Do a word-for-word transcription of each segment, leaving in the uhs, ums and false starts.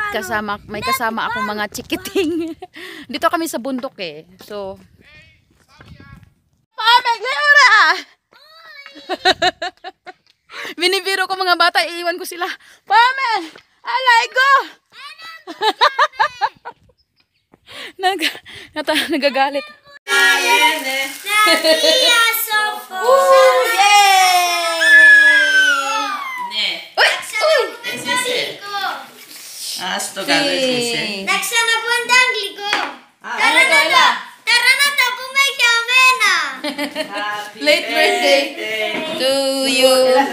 At kasama, may kasama akong mga chikiting. Dito kami sa bundok eh. So, Pameg, Leora! Binibiro ko mga bata, iiwan ko sila. Pameg! Alay go! Nag, nata, nagagalit. Asto gagawin. Naksa na po ang dangli ko. Tara na to. Tara na to. Pumayame na. Late birthday to you.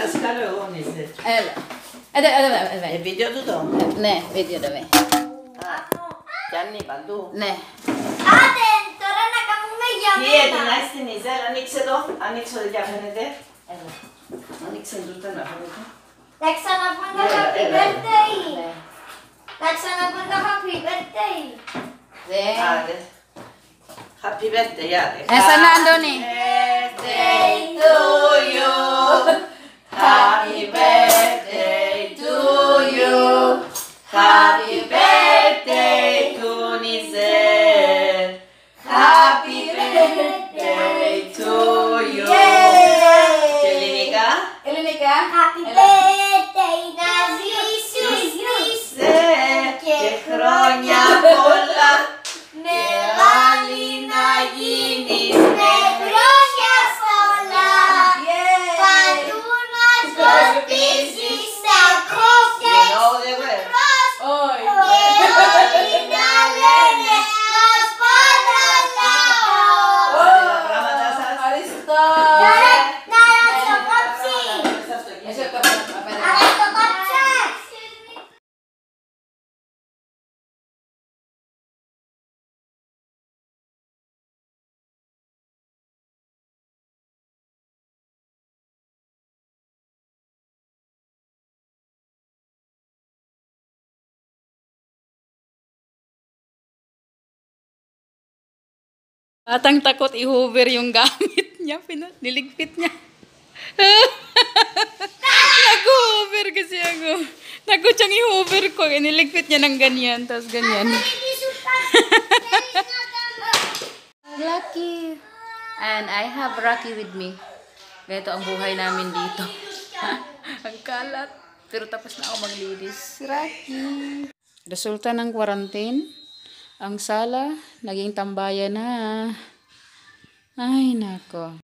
Ada, ada, ada. E video tutto? Ne, video dove? Gianni, Bandu. Ne. Aten, tara na ka pumayame Chi è di na. Nice Nizel? Anixedo? Anixo degli Afenete? Anixo tutto na Afenete? Naksa na po ang happy birthday. Naksa na po ang happy birthday. Ah, happy birthday, yeah. Eh, saan na andun eh? Birthday to you. Happy birthday to you. Happy birthday to Nizel. Happy birthday to you. Elinika? Elinika? Happy birthday na Jesus. Che crogna colla. Neralina Ginis. Negrosia sola. Paduna sospisi sa croce. No, de ver. Oy. Neralina lene nos padalao. Aristo. Nara, nara sa kopsi. Eso ka pa. Nara sa kopsi. Batang takot i-hover yung gamit niya. Pina- niligpit niya. Nag-hover kasi ako. Takot siyang i-hover ko. Niligpit niya ng ganyan. Tapos ganyan. Lucky. And I have Rocky with me. Ganito ang buhay namin dito. Ang kalat. Pero tapos na ako maglinis. Rocky. Resulta ng quarantine. Ang sala, naging tambayan na. Ay, nako.